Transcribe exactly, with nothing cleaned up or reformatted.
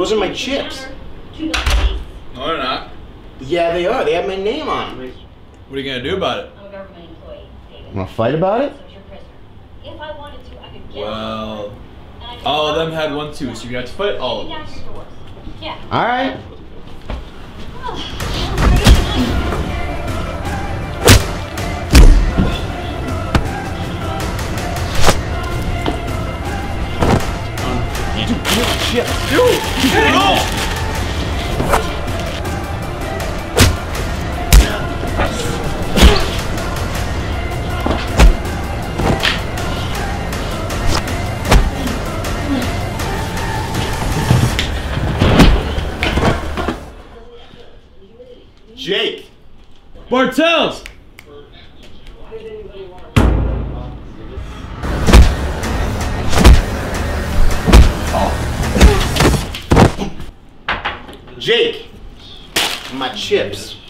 Those are my chips. To the police. No, they're not. Yeah, they are. They have my name on them. What are you gonna do about it? I'm a government employee, David. I'm gonna fight about it? So you're a prisoner. If I wanted to, I could get Well, him. And I could all of them lock had him one too, down. so you got to fight all of Take them. down your doors. Yeah. All right. Dude, give me the chip. Dude, get it off! Jake. Bartels! Jake. My chips.